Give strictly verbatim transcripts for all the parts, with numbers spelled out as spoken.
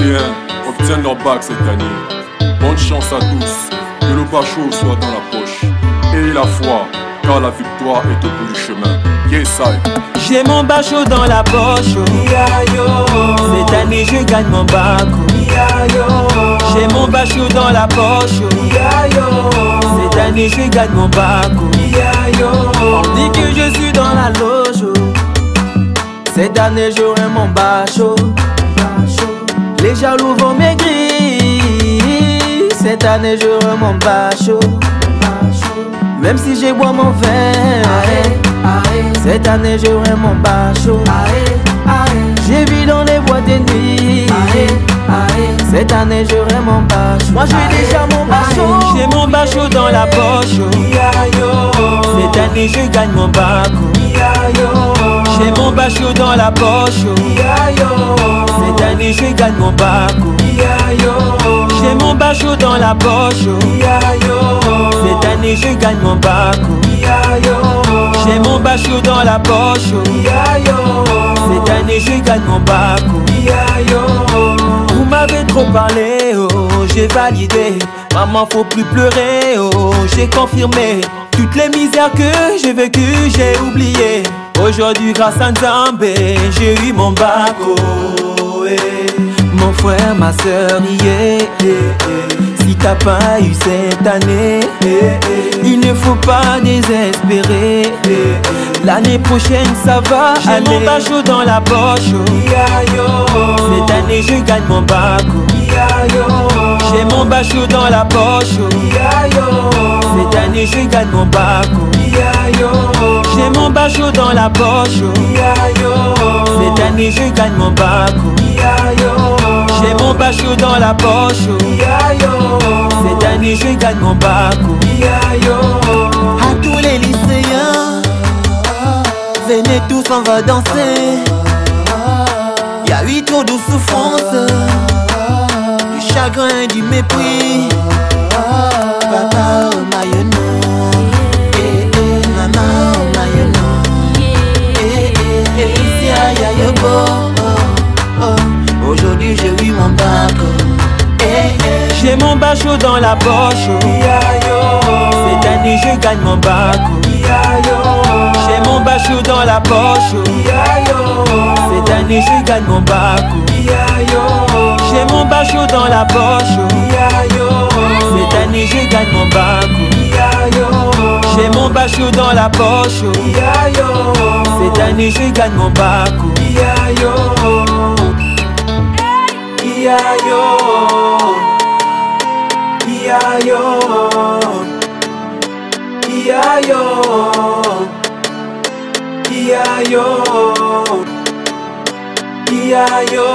un obtiennent leur bac cette année. Bonne chance à tous, que le bachot soit dans la poche. Et la foi, car la victoire est au bout du chemin. Yes, I. J'ai mon bachot dans la poche, oh. Cette année je gagne mon bac, oh. J'ai mon bachot dans la poche, oh. Cette année je gagne mon bac, oh. On dit que je suis dans la loge, oh. Cette année j'aurai mon bachot. Les jaloux vont maigrir. Cette année j'aurai mon bachot. Même si j'ai bois mon verre, cette année j'aurai mon bachot. J'ai vu dans les boîtes de nuit, cette année j'aurai mon bachot. Moi j'ai déjà mon bachot. J'ai mon bachot dans la poche, oh. Cette année je gagne mon bac, oh. J'ai mon bachot dans la poche, oh. Cette année je gagne mon bac, oh. J'ai mon bachot dans la poche, oh. Cette année je gagne mon bac, oh. J'ai mon bachot dans la poche, oh. Cette année je gagne mon bac, oh. Vous m'avez trop parlé, oh. J'ai validé. Maman faut plus pleurer, oh. J'ai confirmé. Toutes les misères que j'ai vécues, j'ai oublié. Aujourd'hui grâce à Nzambé, j'ai eu mon bac, oh, eh. Mon frère, ma soeur, yeah, eh, eh. Si t'as pas eu cette année, eh, eh. Il ne faut pas désespérer, eh, eh. L'année prochaine ça va aller. J'ai mon bachot dans la poche, oh. Cette année je gagne mon bac, oh. J'ai mon bachot dans la poche, oh. Cette année je gagne mon bac, oh. J'ai mon bachot dans la poche, oh. Cette année je gagne mon bac, oh. J'ai mon bachot dans la poche, oh. Cette année je gagne mon bac, oh. À tous les lycéens, venez tous, on va danser. Y'a huit jours de souffrance, du chagrin, du mépris. Papa au maillot, eh eh, maman au maillot, eh eh, et ici à Yayobo. Aujourd'hui j'ai eu mon bac, eh eh. J'ai mon bachot dans la poche, oh. Cette année je gagne mon bac, oh. J'ai mon bachot dans la poche, oh. Cette année je gagne mon bac, oh. J'ai mon bachot dans la poche, oh. Cette année je gagne mon bac, oh. J'ai mon bachot dans la poche, oh. Cette année je gagne mon bac, oh. Iayo, Iayo, Iayo, Iayo, Iayo,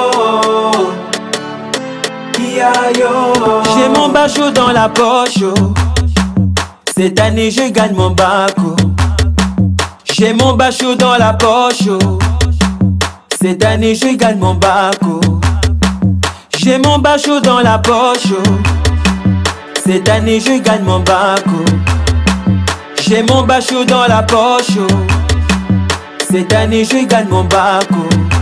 Iayo. J'ai mon bachot dans la poche, oh. Cette année je gagne mon bac, oh. J'ai mon bachot dans la poche, oh. Cette année je gagne mon bac, oh. J'ai mon bachot dans la poche, oh. Cette année je gagne mon bac, oh. J'ai mon bachot dans la poche, oh. Cette année je gagne mon bac, oh.